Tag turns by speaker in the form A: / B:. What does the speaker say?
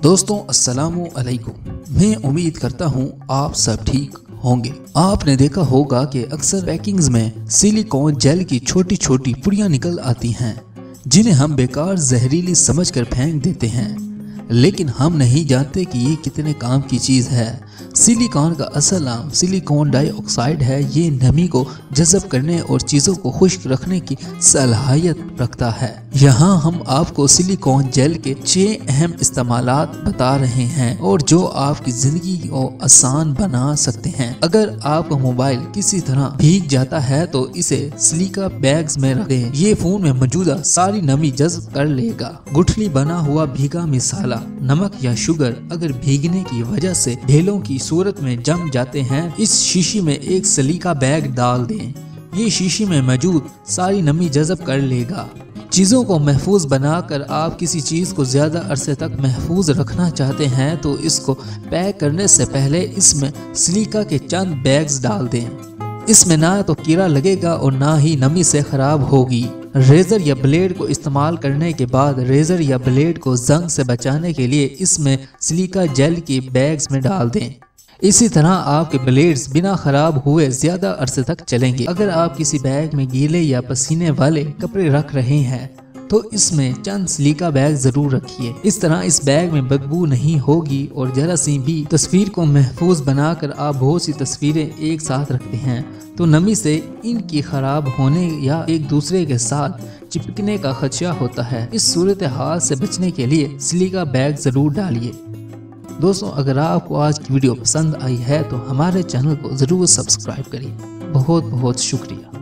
A: दोस्तों अस्सलामु अलैकुम। मैं उम्मीद करता हूँ आप सब ठीक होंगे। आपने देखा होगा कि अक्सर पैकिंग्स में सिलिकॉन जेल की छोटी छोटी पुड़ियाँ निकल आती हैं जिन्हें हम बेकार जहरीली समझकर फेंक देते हैं, लेकिन हम नहीं जानते कि ये कितने काम की चीज़ है। सिलिकॉन का असल नाम सिलिकॉन डाइऑक्साइड है। ये नमी को जज़ब करने और चीज़ों को खुश्क रखने की सलाहियत रखता है। यहाँ हम आपको सिलिकॉन जेल के 6 अहम इस्तेमालात बता रहे हैं और जो आपकी ज़िंदगी को आसान बना सकते हैं। अगर आपका मोबाइल किसी तरह भीग जाता है तो इसे सिलिका बैग्स में रख दें। ये फ़ोन में मौजूदा सारी नमी जज़ब कर लेगा। गुठली बना हुआ भीगा मिसाला, नमक या शुगर अगर भीगने की वजह से ढेलों की सूरत में जम जाते हैं, इस शीशी में एक सिलिका बैग डाल दें। ये शीशी में मौजूद सारी नमी जज़ब कर लेगा। चीज़ों को महफूज बनाकर आप किसी चीज़ को ज़्यादा अरसे तक महफूज रखना चाहते हैं तो इसको पैक करने से पहले इसमें सिलिका के चंद बैग्स डाल दें। इसमें ना तो कीड़ा लगेगा और ना ही नमी से ख़राब होगी। रेज़र या ब्लेड को इस्तेमाल करने के बाद रेज़र या ब्लेड को जंग से बचाने के लिए इसमें सिलिका जेल के बैग्स में डाल दें। इसी तरह आपके ब्लेड्स बिना खराब हुए ज्यादा अरसे तक चलेंगे। अगर आप किसी बैग में गीले या पसीने वाले कपड़े रख रहे हैं तो इसमें चंद सिलिका बैग जरूर रखिए। इस तरह इस बैग में बदबू नहीं होगी और जरा सी भी तस्वीर को महफूज बनाकर आप बहुत सी तस्वीरें एक साथ रखते हैं तो नमी से इनकी खराब होने या एक दूसरे के साथ चिपकने का खदशा होता है। इस सूरत हाल से बचने के लिए सिलिका बैग जरूर डालिए। दोस्तों, अगर आपको आज की वीडियो पसंद आई है तो हमारे चैनल को ज़रूर सब्सक्राइब करिए। बहुत बहुत शुक्रिया।